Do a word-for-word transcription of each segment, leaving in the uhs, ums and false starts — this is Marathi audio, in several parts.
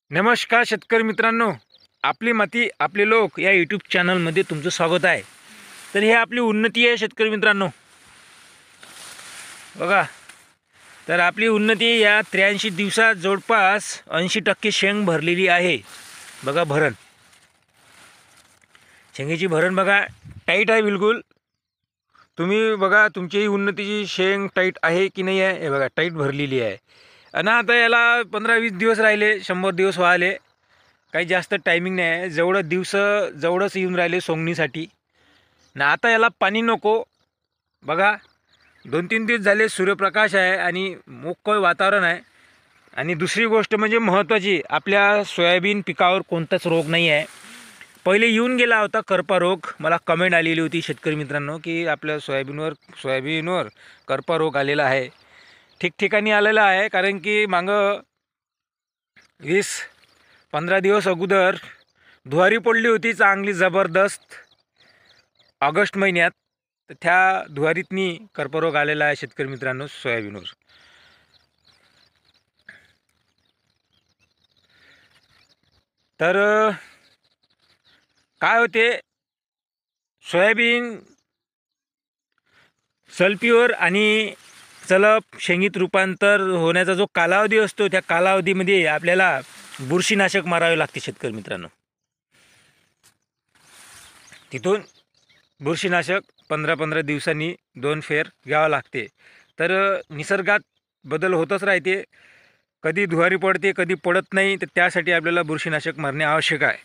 नमस्कार शेतकरी मित्रांनो, आपली माती आपले लोक या यूट्यूब चॅनलमध्ये तुमचं स्वागत आहे। तर हे आपली उन्नती आहे शेतकरी मित्रांनो, बघा। तर आपली उन्नती या त्र्याऐंशी दिवसात जवळपास ऐंशी टक्के शेंग भरलेली आहे। बघा भरण, शेंगेची भरण बघा, टाईट आहे बिलकुल। तुम्ही बघा तुमची उन्नतीची शेंग टाईट आहे की नाही आहे, हे बघा टाईट भरलेली आहे। आणि आता याला पंधरा वीस दिवस राहिले, शंभर दिवस व्हायले, काही जास्त टायमिंग नाही आहे। जेवढं दिवस जेवढंच येऊन राहिले सोंगणीसाठी ना। आता याला पाणी नको, बघा दोन तीन दिवस झाले सूर्यप्रकाश आहे आणि मोकळं वातावरण आहे। आणि दुसरी गोष्ट म्हणजे महत्त्वाची, आपल्या सोयाबीन पिकावर कोणताच रोग नाही आहे। पहिले येऊन गेला होता करपा रोग, मला कमेंट आलेली होती शेतकरी मित्रांनो की आपल्या सोयाबीनवर सोयाबीनवर करपा रोग आलेला आहे। ठिकठिकाणी आलेला आहे, कारण की मागं वीस पंधरा दिवस अगोदर धुवारी पडली होती चांगली जबरदस्त ऑगस्ट महिन्यात। तर त्या धुवारीतनी कर्करोग आलेला आहे शेतकरी मित्रांनो सोयाबीनवर। तर काय होते, सोयाबीन सल्फीवर आणि चलप शेंगीत रूपांतर होण्याचा जो कालावधी असतो, त्या कालावधीमध्ये आपल्याला बुरशीनाशक मारावे लागते शेतकरी मित्रांनो। तिथून बुरशीनाशक पंधरा पंधरा दिवसांनी दोन फेर घ्यावं लागते। तर निसर्गात बदल होतच राहते, कधी धुवारी पडते कधी पडत नाही, तर त्यासाठी आपल्याला बुरशीनाशक मारणे आवश्यक आहे।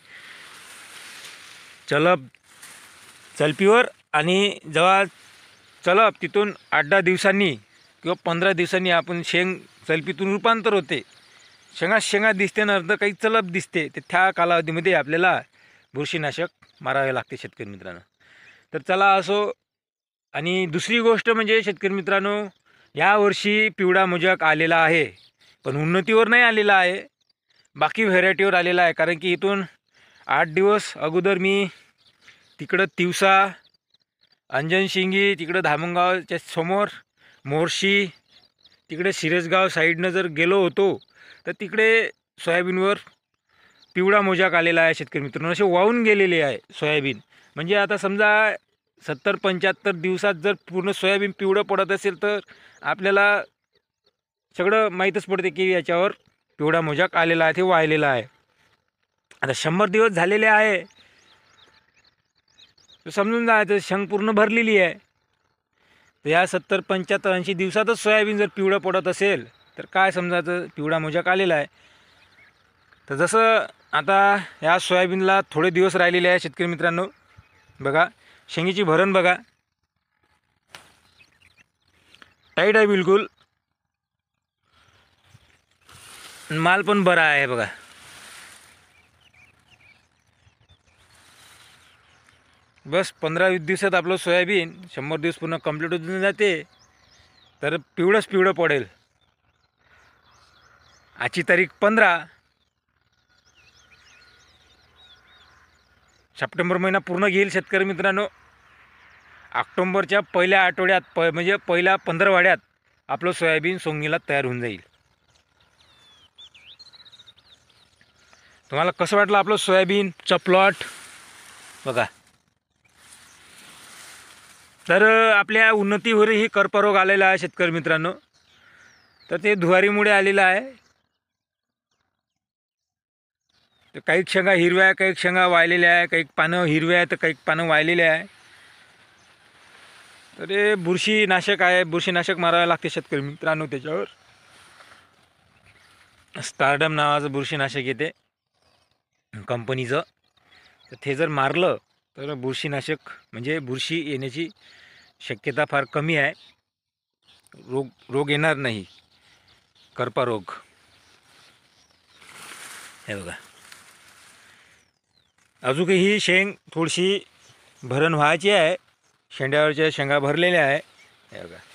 चलप चलपीवर आणि जेव्हा चलप तिथून आठ दहा दिवसांनी किंवा पंधरा दिवसांनी आपण शेंग चलपीतून रूपांतर होते, शेंगा शेंगा दिसते ना, अर्ध काही चलप दिसते, तर त्या कालावधीमध्ये आपल्याला बुरशीनाशक मारावे लागते शेतकरी मित्रांनो। तर चला असो। आणि दुसरी गोष्ट म्हणजे शेतकरी मित्रांनो, यावर्षी पिवळा मोजक आलेला आहे, पण उन्नतीवर नाही आलेला आहे, बाकी व्हेरायटीवर आलेला आहे। कारण की इथून आठ दिवस अगोदर मी तिकडं तिवसा अंजनशिंगी तिकडं धामणगावच्या समोर मोर्शी तिकडे शिरसगाव साईडनं जर गेलो होतो, तर तिकडे सोयाबीनवर पिवळा मोजाक आलेला आहे शेतकरी मित्रांनो। असे वाहून गेलेले आहे सोयाबीन। म्हणजे आता समजा सत्तर पंच्याहत्तर दिवसात जर पूर्ण सोयाबीन पिवळं पडत असेल, तर आपल्याला सगळं माहीतच पडते की याच्यावर पिवळा मोजाक आलेला आहे, ते वाहिलेला आहे। आता शंभर दिवस झालेले आहे, तर समजून जायचं शेंग पूर्ण भरलेली आहे। तर या सत्तर पंच्याहत्तर ऐंशी दिवसातच सोयाबीन जर पिवळं पडत असेल, तर काय समजायचं पिवळा मोजाक आलेला आहे। तर जसं आता या सोयाबीनला थोडे दिवस राहिलेले आहे शेतकरी मित्रांनो, बघा शेंगीची भरण बघा, टाईट आहे बिलकुल, माल पण बरा आहे बघा। बस पंधरा वीस दिवसात आपलं सोयाबीन शंभर दिवस पूर्ण कंप्लीट होऊन जाते, तर पिवळंच पिवळं पडेल। आजची तारीख पंधरा, सप्टेंबर महिना पूर्ण घेईल शेतकरी मित्रांनो। ऑक्टोबरच्या पहिल्या आठवड्यात प म्हणजे पहिल्या पंधरवाड्यात आपलं सोयाबीन सोंगणीला तयार होऊन जाईल। तुम्हाला कसं वाटलं आपलं सोयाबीनचा प्लॉट बघा। तर आपल्या उन्नतीवरही कर्करोग आलेला आहे शेतकरी मित्रांनो, तर ते धुवारीमुळे आलेलं आहे। तर काही शेंगा हिरव्या आहे, काही शेंगा वाळलेल्या आहे, काही पानं हिरव्या आहे तर काही पानं वाळलेले आहे। तर हे बुरशीनाशक आहे, बुरशीनाशक मारावे लागते शेतकरी मित्रांनो। त्याच्यावर स्टारडम नावाचं बुरशीनाशक येते कंपनीचं, तर ते जर मारलं तर बुरशीनाशक म्हणजे बुरशी येण्याची शक्यता फार कमी आहे, रोग रोग येणार नाही, करपा रोग। हे बघा अजूनही शेंग थोडीशी भरण व्हायची आहे, शेंड्यावरच्या शेंगा भरलेल्या आहे, हे बघा।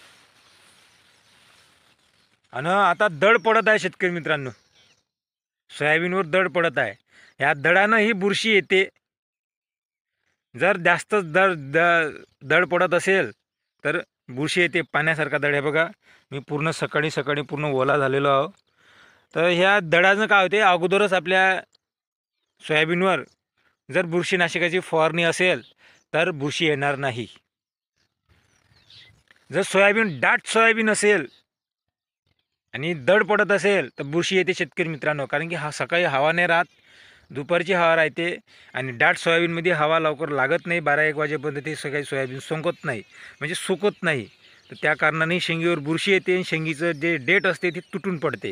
आणि आता दड पडत आहे शेतकरी मित्रांनो, सोयाबीनवर दड पडत आहे। या दडानं ही बुरशी येते। जर जास्त दड दड पडत असेल तर बुरशी येते, पाण्यासारखा दड आहे बघा। मी पूर्ण सकाळी सकाळी पूर्ण ओला झालेलो आहो, तर ह्या दडानं काय होते, अगोदरच आपल्या सोयाबीनवर जर बुरशीनाशकाची फवारणी असेल तर बुरशी येणार नाही. जर सोयाबीन दाट सोयाबीन असेल आणि दड पडत असेल तर बुरशी येते शेतकरी मित्रांनो. कारण की हा सकाळी हवा नाही राहत, दुपारची हवा राहते आणि दाट सोयाबीनमध्ये हवा लवकर लागत नाही. बारा एक वाजेपर्यंत ते सकाळी सोयाबीन सोंगत नाही, म्हणजे सुकत नाही. तर त्या कारणाने शेंगीवर बुरशी येते आणि शेंगीचं जे डेट असते ते तुटून पडते.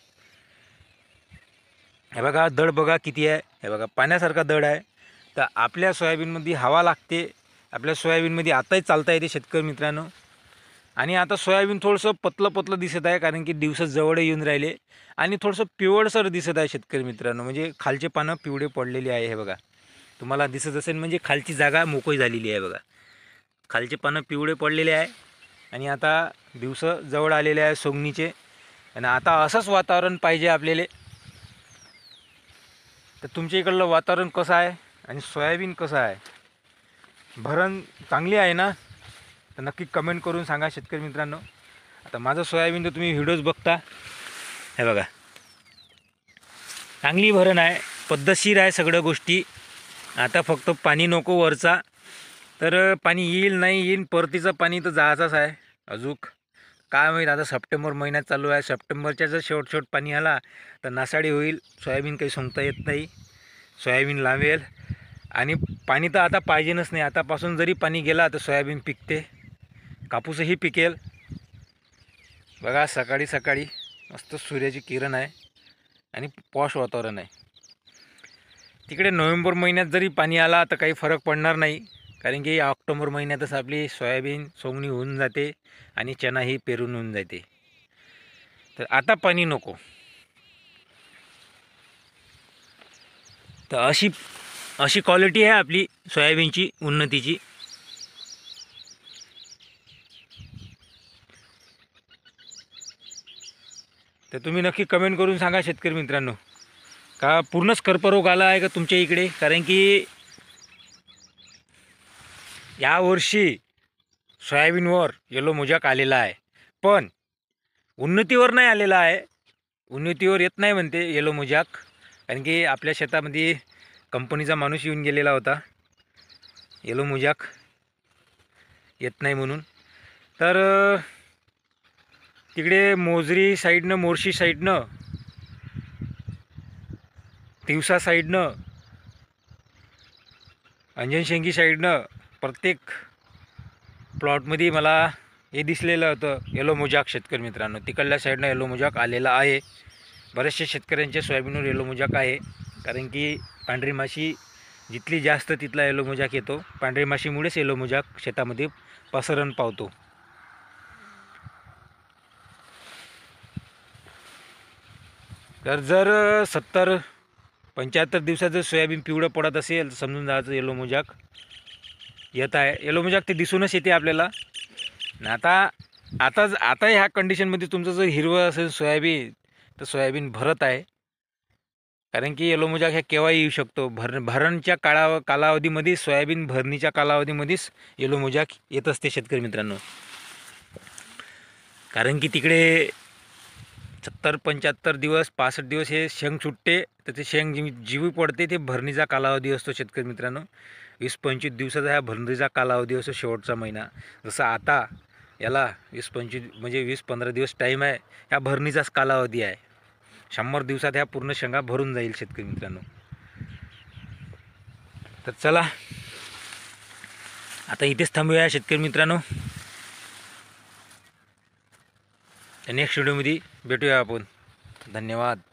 हे बघा दड बघा किती आहे, हे बघा पाण्यासारखा दड आहे. तर आपल्या सोयाबीनमध्ये हवा लागते, आपल्या सोयाबीनमध्ये आताही चालता येते शेतकरी मित्रांनो. आणि आता सोयाबीन थोडंसं पतलं पतलं दिसत आहे, कारण की दिवस जवळ येऊन राहिले आणि थोडंसं पिवळसर दिसत आहे शेतकरी मित्रांनो. म्हणजे खालचे पानं पिवळे पडलेले आहे, हे बघा तुम्हाला दिसत असेल. म्हणजे खालची जागा मोकळी झालेली आहे बघा, खालचे पानं पिवळे पडलेले आहे. आणि आता दिवस जवळ आलेले आहे सोंगणीचे, आणि आता असंच वातावरण पाहिजे आपल्याला. तर तुमच्या इकडलं वातावरण कसं आहे आणि सोयाबीन कसं आहे, भरण चांगली आहे ना? तर नक्की कमेंट करून सांगा शेतकरी मित्रांनो. आता माझं सोयाबीन तर तुम्ही व्हिडिओज बघता, हे बघा चांगली भरण आहे, पद्धतशीर आहे सगळ्या गोष्टी. आता फक्त पाणी नको वरचा, तर पाणी येईल नाही येईल, परतीचं पाणी तर जायचंच आहे अजून. काय माहीत आता सप्टेंबर महिन्यात चालू आहे, सप्टेंबरच्या जर शेवट शेवट पाणी आला तर नासाडी होईल, सोयाबीन काही सोंगता येत नाही, सोयाबीन लावेल. आणि पाणी तर आता पाहिजेनच नाही, आतापासून जरी पाणी गेला तर सोयाबीन पिकते, कापूसही पिकेल. बघा सकाळी सकाळी मस्त सूर्याची किरण आहे आणि पॉश वातावरण आहे. तिकडे नोव्हेंबर महिन्यात जरी पाणी आला तर काही फरक पडणार नाही, कारण की ऑक्टोबर महिन्यातच आपली सोयाबीन सोंगणी होऊन जाते आणि चणाही पेरून होऊन जाते. तर आता पाणी नको. तर अशी अशी क्वालिटी आहे आपली सोयाबीनची उन्नतीची. तर तुम्ही नक्की कमेंट करून सांगा शेतकरी मित्रांनो, का पूर्णच कर्करोग आला आहे का तुमच्या इकडे? कारण की यावर्षी सोयाबीनवर येलो मोजाक आलेला आहे, पण उन्नतीवर नाही आलेला आहे. उन्नतीवर येत नाही म्हणते येलो मोजाक, कारण की आपल्या शेतामध्ये कंपनीचा माणूस येऊन गेलेला होता, येलो मोजाक येत नाही म्हणून. तर तिकडे मोजरी साईडनं, मोर्शी साईडनं, तिवसा साईडनं, अंजनशेंगी साईडनं प्रत्येक प्लॉटमध्ये मला हे दिसलेलं होतं येलो मोजाक शेतकरी मित्रांनो. तिकडल्या साईडनं येलो मोजाक आलेला आहे. बरेचसे शेतकऱ्यांच्या सोयाबीनवर येलो मोजाक आहे, कारण की पांढरी माशी जिथली जास्त तिथला येलो मोजाक येतो. पांढरी माशीमुळेच येलो मोजाक शेतामध्ये पसरण पावतो. तर जर सत्तर पंच्याहत्तर दिवसात जर सोयाबीन पिवळं पडत असेल तर समजून जायचं येलो मोजाक येत आहे. येलो मोजाक ते दिसूनच येते आपल्याला. आता आता आता ह्या कंडिशनमध्ये तुमचं जर हिरवं असेल सोयाबीन तर सोयाबीन भरत आहे, कारण की येलो मोजाक ह्या केव्हाही येऊ शकतो. भर भरणच्या काळा कालावधीमध्ये, सोयाबीन भरणीच्या कालावधीमध्येच येलो मोजाक येत असते शेतकरी मित्रांनो. कारण की तिकडे सत्तर पंच्याहत्तर दिवस पासष्ट दिवस हे शेंग सुटते, तर ते शेंग जी जीवी पडते ते भरणीचा कालावधी असतो शेतकरी मित्रांनो. वीस पंचवीस दिवसाचा ह्या भरणीचा कालावधी असतो, शेवटचा महिना. जसं आता याला वीस पंचवीस म्हणजे वीस पंधरा दिवस टाईम आहे, ह्या भरणीचाच कालावधी आहे. शंभर दिवसात ह्या पूर्ण शेंगा भरून जाईल शेतकरी मित्रांनो. तर चला आता इथेच थांबूया शेतकरी मित्रांनो. नेक्स्ट व्हिडिओमध्ये भेटूया आपण. धन्यवाद.